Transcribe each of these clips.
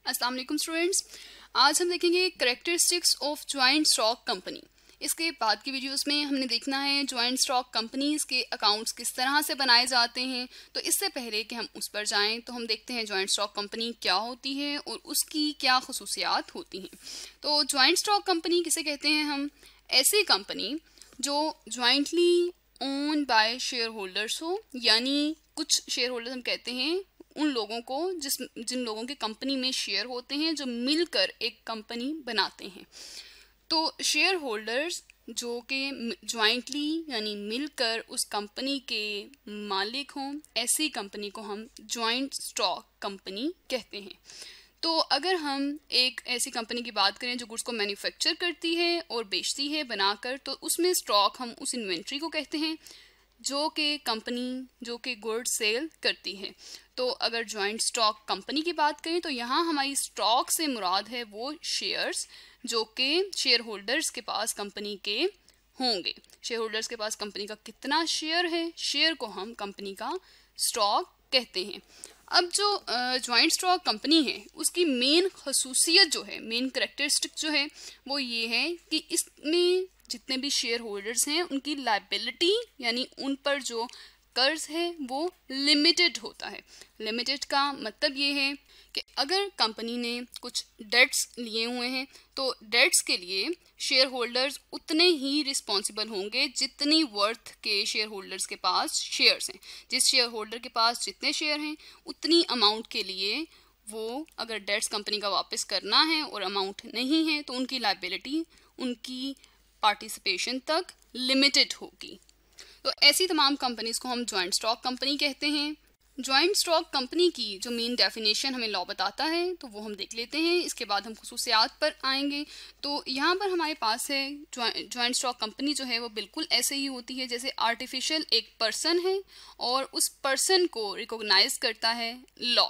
अस्सलाम वालेकुम स्टूडेंट्स, आज हम देखेंगे characteristics of joint stock company. इसके बाद की वीडियोस में हमने देखना है ज्वाइंट स्टॉक कंपनीज के अकाउंट्स किस तरह से बनाए जाते हैं। तो इससे पहले कि हम उस पर जाएं तो हम देखते हैं ज्वाइंट स्टॉक कंपनी क्या होती है और उसकी क्या खसूसियात होती हैं। तो ज्वाइंट स्टॉक कंपनी किसे कहते हैं हम? ऐसी कंपनी जो jointly own by share holders हो, यानी कुछ शेयर होल्डर्स हम कहते हैं उन लोगों को जिन लोगों के कंपनी में शेयर होते हैं, जो मिलकर एक कंपनी बनाते हैं। तो शेयर होल्डर्स जो कि ज्वाइंटली यानी मिलकर उस कंपनी के मालिक हों, ऐसी कंपनी को हम ज्वाइंट स्टॉक कंपनी कहते हैं। तो अगर हम एक ऐसी कंपनी की बात करें जो गुड्स को मैन्युफैक्चर करती है और बेचती है बनाकर, तो उसमें स्टॉक हम उस इन्वेंट्री को कहते हैं जो कि कंपनी जो कि गुड सेल करती है। तो अगर ज्वाइंट स्टॉक कंपनी की बात करें तो यहाँ हमारी स्टॉक से मुराद है वो शेयर्स जो कि शेयर होल्डर्स के पास कंपनी के होंगे। शेयर होल्डर्स के पास कंपनी का कितना शेयर है, शेयर को हम कंपनी का स्टॉक कहते हैं। अब जो ज्वाइंट स्टॉक कंपनी है उसकी मेन खसूसियत जो है, मेन करेक्टरिस्टिक जो है वो ये है कि इसमें जितने भी शेयर होल्डर्स हैं उनकी लायबिलिटी यानी उन पर जो कर्ज है वो लिमिटेड होता है। लिमिटेड का मतलब ये है कि अगर कंपनी ने कुछ डेट्स लिए हुए हैं तो डेट्स के लिए शेयर होल्डर्स उतने ही रिस्पॉन्सिबल होंगे जितनी वर्थ के शेयर होल्डर्स के पास शेयर्स हैं। जिस शेयर होल्डर के पास जितने शेयर हैं उतनी अमाउंट के लिए वो अगर डेट्स कंपनी का वापस करना है और अमाउंट नहीं है तो उनकी लायबिलिटी उनकी पार्टिसिपेशन तक लिमिटेड होगी। तो ऐसी तमाम कंपनीज को हम ज्वाइंट स्टॉक कंपनी कहते हैं। ज्वाइंट स्टॉक कंपनी की जो मेन डेफिनेशन हमें लॉ बताता है तो वो हम देख लेते हैं, इसके बाद हम खसूसियात पर आएंगे। तो यहाँ पर हमारे पास है ज्वाइंट स्टॉक कंपनी जो है वो बिल्कुल ऐसे ही होती है जैसे आर्टिफिशियल एक पर्सन है और उस पर्सन को रिकॉग्नाइज करता है लॉ,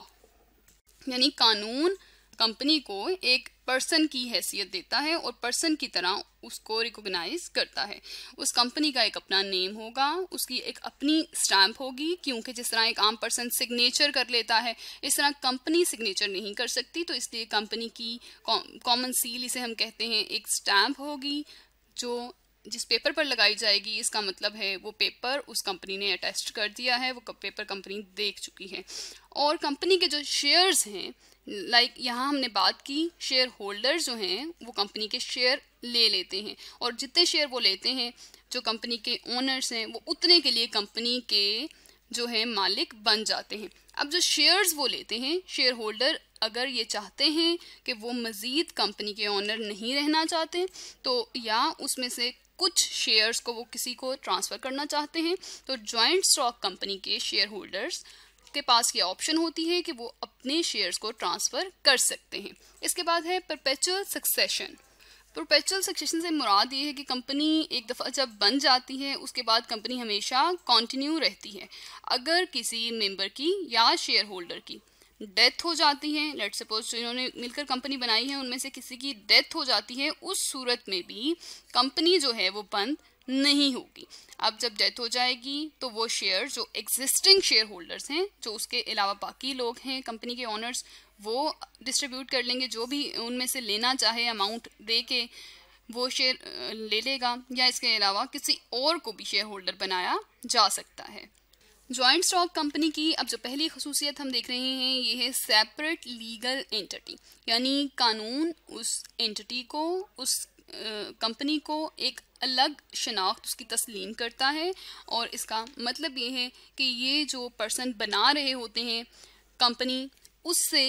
यानी कानून कंपनी को एक पर्सन की हैसियत देता है और पर्सन की तरह उसको रिकॉग्नाइज करता है। उस कंपनी का एक अपना नेम होगा, उसकी एक अपनी स्टैंप होगी, क्योंकि जिस तरह एक आम पर्सन सिग्नेचर कर लेता है इस तरह कंपनी सिग्नेचर नहीं कर सकती। तो इसलिए कंपनी की कॉमन सील इसे हम कहते हैं, एक स्टैंप होगी जो जिस पेपर पर लगाई जाएगी। इसका मतलब है वो पेपर उस कंपनी ने अटेस्ट कर दिया है, वो पेपर कंपनी देख चुकी है। और कंपनी के जो शेयर्स हैं, यहाँ हमने बात की शेयर होल्डर्स जो हैं वो कंपनी के शेयर ले लेते हैं और जितने शेयर वो लेते हैं जो कंपनी के ओनर्स हैं वो उतने के लिए कंपनी के जो है मालिक बन जाते हैं। अब जो शेयर्स वो लेते हैं, शेयर होल्डर अगर ये चाहते हैं कि वो मज़ीद कंपनी के ओनर नहीं रहना चाहते तो या उसमें से कुछ शेयर्स को वो किसी को ट्रांसफ़र करना चाहते हैं, तो ज्वाइंट स्टॉक कंपनी के शेयर होल्डर्स के पास ये ऑप्शन होती है कि वो अपने शेयर्स को ट्रांसफ़र कर सकते हैं। इसके बाद है परपेचुअल सक्सेशन। परपेचुअल सक्सेशन से मुराद ये है कि कंपनी एक दफ़ा जब बन जाती है उसके बाद कंपनी हमेशा कंटिन्यू रहती है। अगर किसी मेंबर की या शेयर होल्डर की डेथ हो जाती है, लेट्स सपोज जिन्होंने मिलकर कंपनी बनाई है उनमें से किसी की डेथ हो जाती है, उस सूरत में भी कंपनी जो है वो बंद नहीं होगी। अब जब डेथ हो जाएगी तो वो शेयर जो एग्जिस्टिंग शेयर होल्डर्स हैं, जो उसके अलावा बाकी लोग हैं कंपनी के ओनर्स, वो डिस्ट्रीब्यूट कर लेंगे। जो भी उनमें से लेना चाहे अमाउंट दे के वो शेयर ले लेगा, या इसके अलावा किसी और को भी शेयर होल्डर बनाया जा सकता है। ज्वाइंट स्टॉक कंपनी की अब जो पहली खसूसियत हम देख रहे हैं ये है सेपरेट लीगल एंटिटी, यानी कानून उस एंटिटी को, उस कंपनी को एक अलग शनाख्त उसकी तस्लीम करता है। और इसका मतलब ये है कि ये जो पर्सन बना रहे होते हैं कंपनी, उससे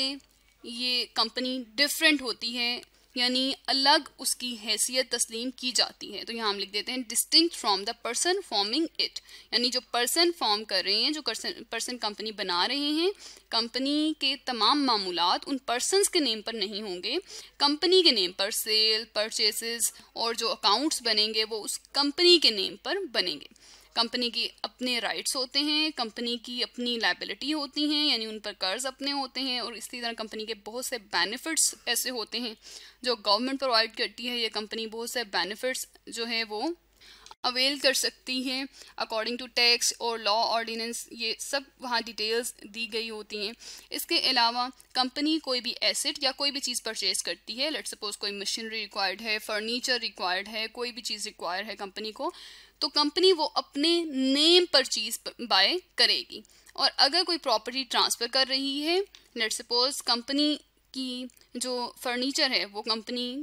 ये कंपनी डिफरेंट होती है, यानी अलग उसकी हैसियत तस्लीम की जाती है। तो यहाँ हम लिख देते हैं distinct from the person forming it, यानी जो पर्सन फॉर्म कर रहे हैं, जो पर्सन कंपनी बना रहे हैं, कंपनी के तमाम मामूलात उन पर्सन्स के नेम पर नहीं होंगे, कंपनी के नेम पर सेल, परचेसेस और जो अकाउंट्स बनेंगे वो उस कंपनी के नेम पर बनेंगे। कंपनी की अपने राइट्स होते हैं, कंपनी की अपनी लायबिलिटी होती हैं, यानी उन पर कर्ज अपने होते हैं, और इसी तरह कंपनी के बहुत से बेनिफिट्स ऐसे होते हैं जो गवर्नमेंट प्रोवाइड करती है। ये कंपनी बहुत से बेनिफिट्स जो है वो अवेल कर सकती हैं अकॉर्डिंग टू टैक्स और लॉ ऑर्डिनेंस, ये सब वहाँ डिटेल्स दी गई होती हैं। इसके अलावा कंपनी कोई भी एसेट या कोई भी चीज़ परचेज करती है, लेट्स सपोज कोई मशीनरी रिक्वायर्ड है, फर्नीचर रिक्वायर्ड है, कोई भी चीज़ रिक्वायर्ड है कंपनी को, तो कंपनी वो अपने नेम पर चीज़ बाय करेगी। और अगर कोई प्रॉपर्टी ट्रांसफ़र कर रही है, लेट्स सपोज कंपनी की जो फर्नीचर है वो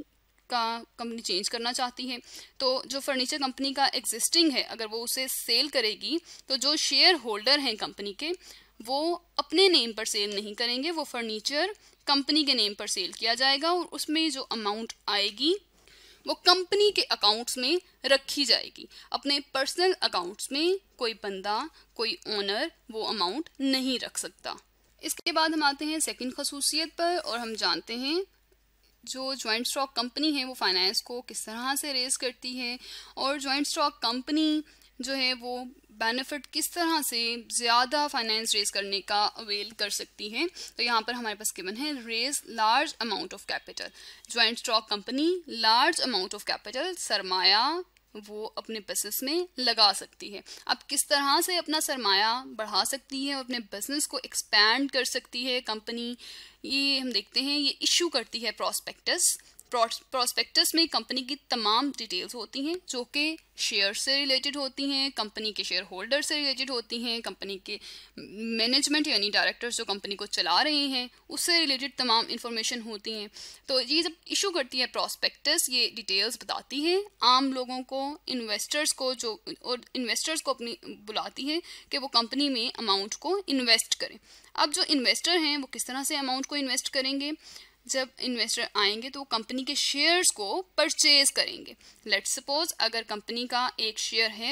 कंपनी चेंज करना चाहती है, तो जो फर्नीचर कंपनी का एग्जिस्टिंग है अगर वो उसे सेल करेगी, तो जो शेयर होल्डर हैं कंपनी के वो अपने नेम पर सेल नहीं करेंगे, वो फर्नीचर कंपनी के नेम पर सेल किया जाएगा और उसमें जो अमाउंट आएगी वो कंपनी के अकाउंट्स में रखी जाएगी। अपने पर्सनल अकाउंट्स में कोई बंदा, कोई ओनर वो अमाउंट नहीं रख सकता। इसके बाद हम आते हैं सेकंड खसूसियत पर और हम जानते हैं जो ज्वाइंट स्टॉक कंपनी है वो फाइनेंस को किस तरह से रेज करती है और ज्वाइंट स्टॉक कंपनी जो है वो बेनिफिट किस तरह से ज़्यादा फाइनेंस रेज करने का अवेल कर सकती है। तो यहाँ पर हमारे पास गिवन है raise large amount of capital. Joint stock company large amount of capital, सरमाया वो अपने बिजनेस में लगा सकती है। अब किस तरह से अपना सरमाया बढ़ा सकती है और अपने बिजनेस को एक्सपैंड कर सकती है कंपनी, ये हम देखते हैं। ये इशू करती है प्रॉस्पेक्टस। प्रॉस्पेक्टस में कंपनी की तमाम डिटेल्स होती हैं जो कि शेयर से रिलेटेड होती हैं, कंपनी के शेयर होल्डर से रिलेटेड होती हैं, कंपनी के मैनेजमेंट यानी डायरेक्टर्स जो कंपनी को चला रहे हैं उससे रिलेटेड तमाम इंफॉर्मेशन होती हैं। तो ये जब इशू करती है प्रॉस्पेक्टस, ये डिटेल्स बताती है आम लोगों को, इन्वेस्टर्स को, जो और इन्वेस्टर्स को अपनी बुलाती है कि वो कंपनी में अमाउंट को इन्वेस्ट करें। अब जो इन्वेस्टर हैं वो किस तरह से अमाउंट को इन्वेस्ट करेंगे, जब इन्वेस्टर आएंगे तो वो कंपनी के शेयर्स को परचेज करेंगे। लेट्स सपोज अगर कंपनी का एक शेयर है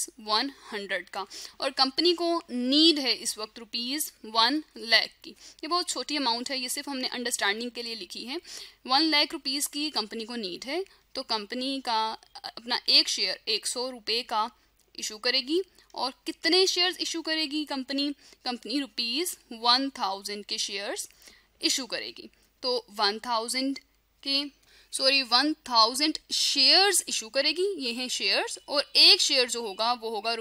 ₹100 का और कंपनी को नीड है इस वक्त ₹1 लाख की, ये बहुत छोटी अमाउंट है, ये सिर्फ हमने अंडरस्टैंडिंग के लिए लिखी है। 1 लाख रुपीज़ की कंपनी को नीड है, तो कंपनी का अपना एक शेयर ₹100 का इशू करेगी। और कितने शेयर्स इशू करेगी कंपनी ₹1000 के शेयर्स इशू करेगी। तो 1000 शेयर्स इशू करेगी, ये हैं शेयर्स, और एक शेयर जो होगा वो होगा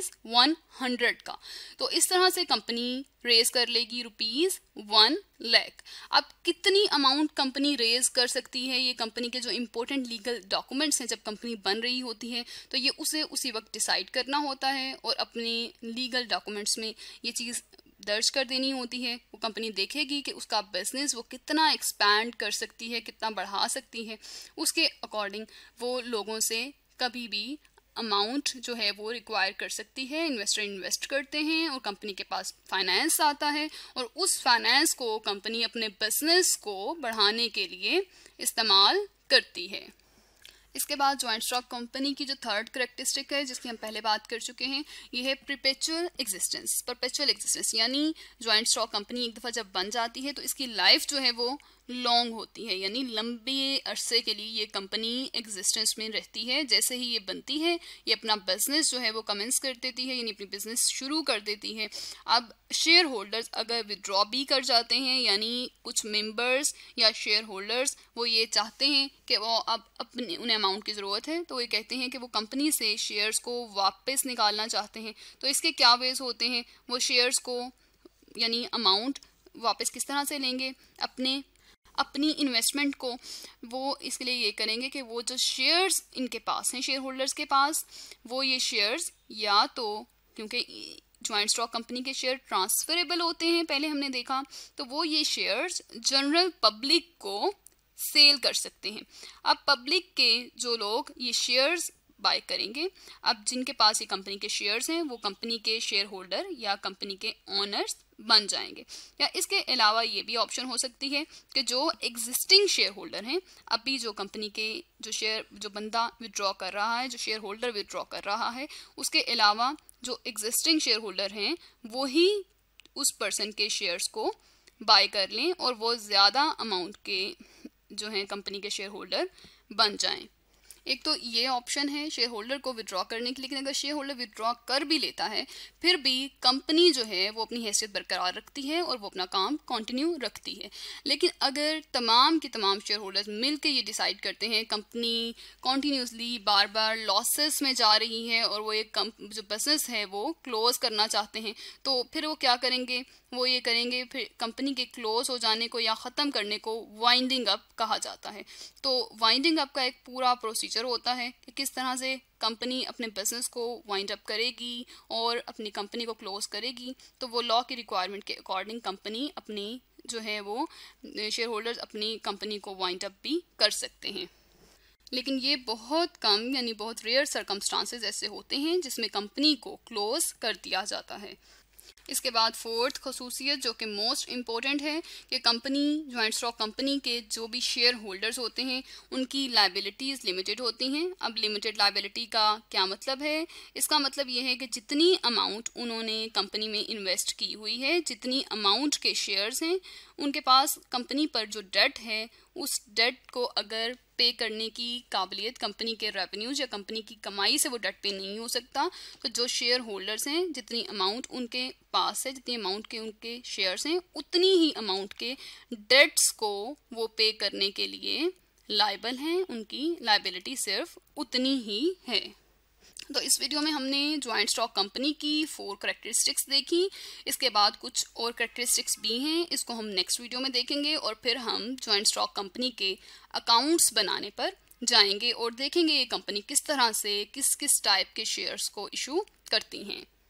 ₹100 का। तो इस तरह से कंपनी रेज कर लेगी ₹1 लाख। अब कितनी अमाउंट कंपनी रेज कर सकती है, ये कंपनी के जो इंपॉर्टेंट लीगल डॉक्यूमेंट्स हैं जब कंपनी बन रही होती है तो ये उसे उसी वक्त डिसाइड करना होता है और अपने लीगल डॉक्यूमेंट्स में ये चीज़ दर्ज कर देनी होती है। वो कंपनी देखेगी कि उसका बिजनेस वो कितना एक्सपैंड कर सकती है, कितना बढ़ा सकती है, उसके अकॉर्डिंग वो लोगों से कभी भी अमाउंट जो है वो रिक्वायर कर सकती है। इन्वेस्टर इन्वेस्ट करते हैं और कंपनी के पास फाइनेंस आता है और उस फाइनेंस को कंपनी अपने बिजनेस को बढ़ाने के लिए इस्तेमाल करती है। इसके बाद ज्वाइंट स्टॉक कंपनी की जो थर्ड करेक्टरिस्टिक है जिसकी हम पहले बात कर चुके हैं, ये है परपेचुअल एग्जिस्टेंस। यानी ज्वाइंट स्टॉक कंपनी एक दफ़ा जब बन जाती है तो इसकी लाइफ जो है वो लॉन्ग होती है, यानी लंबे अरसे के लिए ये कंपनी एग्जिस्टेंस में रहती है। जैसे ही ये बनती है ये अपना बिजनेस जो है वो कमेंस कर देती है, यानी अपनी बिजनेस शुरू कर देती है। अब शेयर होल्डर्स अगर विड्रॉ भी कर जाते हैं, यानी कुछ मेंबर्स या शेयर होल्डर्स वो ये चाहते हैं कि वो अब अपने उन्हें अमाउंट की ज़रूरत है, तो ये कहते हैं कि वो कंपनी से शेयर्स को वापस निकालना चाहते हैं। तो इसके क्या वेज होते हैं, वो शेयर्स को यानी अमाउंट वापस किस तरह से लेंगे, अपनी इन्वेस्टमेंट को वो इसके लिए ये करेंगे कि वो जो शेयर्स इनके पास हैं, शेयर होल्डर्स के पास, वो ये शेयर्स या तो, क्योंकि ज्वाइंट स्टॉक कंपनी के शेयर ट्रांसफरेबल होते हैं पहले हमने देखा, तो वो ये शेयर्स जनरल पब्लिक को सेल कर सकते हैं। अब पब्लिक के जो लोग ये शेयर्स बाय करेंगे, अब जिनके पास ये कंपनी के शेयर्स हैं वो कंपनी के शेयर होल्डर या कंपनी के ओनर्स बन जाएंगे। या इसके अलावा ये भी ऑप्शन हो सकती है कि जो एग्जिस्टिंग शेयर होल्डर हैं, अभी जो कंपनी के जो बंदा विड्रॉ कर रहा है, जो शेयर होल्डर विड्रॉ कर रहा है, उसके अलावा जो एग्जिस्टिंग शेयर होल्डर हैं वो ही उस पर्सन के शेयर्स को बाय कर लें और वो ज़्यादा अमाउंट के जो हैं कंपनी के शेयर होल्डर बन जाएं। एक तो ये ऑप्शन है शेयर होल्डर को विड्रॉ करने की, लेकिन अगर शेयर होल्डर विड्रॉ कर भी लेता है फिर भी कंपनी जो है वो अपनी हैसियत बरकरार रखती है और वो अपना काम कंटिन्यू रखती है। लेकिन अगर तमाम के तमाम शेयर होल्डर्स मिलकर ये डिसाइड करते हैं कंपनी कॉन्टीन्यूसली बार बार लॉसेस में जा रही है और वो एक जो बिजनेस है वो क्लोज करना चाहते हैं, तो फिर वो क्या करेंगे, वो ये करेंगे फिर कंपनी के क्लोज हो जाने को या ख़त्म करने को वाइंडिंग अप कहा जाता है। तो वाइंडिंग अप का एक पूरा प्रोसीजर होता है कि किस तरह से कंपनी अपने बिजनेस को वाइंड अप करेगी और अपनी कंपनी को क्लोज करेगी। तो वो लॉ की रिक्वायरमेंट के अकॉर्डिंग कंपनी अपनी जो है वो शेयर होल्डर्स अपनी कंपनी को वाइंड अप भी कर सकते हैं। लेकिन ये बहुत कम यानी बहुत रेयर सर्कमस्टांसेस ऐसे होते हैं जिसमें कंपनी को क्लोज कर दिया जाता है। इसके बाद फोर्थ खसूसियत जो कि मोस्ट इम्पोर्टेंट है कि कंपनी ज्वाइंट स्टॉक कंपनी के जो भी शेयर होल्डर्स होते हैं उनकी लायबिलिटीज़ लिमिटेड होती हैं। अब लिमिटेड लायबिलिटी का क्या मतलब है? इसका मतलब ये है कि जितनी अमाउंट उन्होंने कंपनी में इन्वेस्ट की हुई है, जितनी अमाउंट के शेयर्स हैं उनके पास, कंपनी पर जो डेट है उस डेट को अगर पे करने की काबिलियत कंपनी के रेवेन्यूज या कंपनी की कमाई से वो डेट पे नहीं हो सकता, तो जो शेयर होल्डर्स हैं जितनी अमाउंट उनके पास है, जितनी अमाउंट के उनके शेयर्स हैं, उतनी ही अमाउंट के डेट्स को वो पे करने के लिए लायबल हैं। उनकी लायबिलिटी सिर्फ उतनी ही है। तो इस वीडियो में हमने ज्वाइंट स्टॉक कंपनी की 4 करैक्टरिस्टिक्स देखी। इसके बाद कुछ और करैक्टरिस्टिक्स भी हैं, इसको हम नेक्स्ट वीडियो में देखेंगे और फिर हम ज्वाइंट स्टॉक कंपनी के अकाउंट्स बनाने पर जाएंगे और देखेंगे ये कंपनी किस तरह से किस किस टाइप के शेयर्स को इशू करती हैं।